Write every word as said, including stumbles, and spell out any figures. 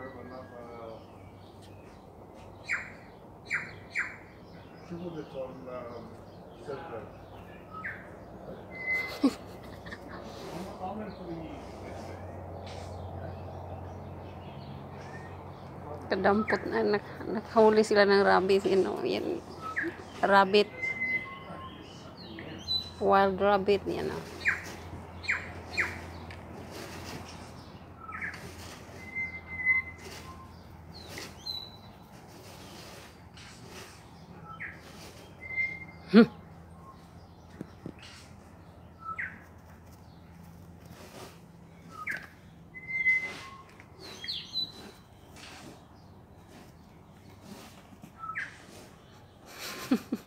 People that on um, Silver. Kadampot na nak nakahuli sila ng rabbit, you know, yan. Rabbit. Wild rabbit, yan know. Hmm.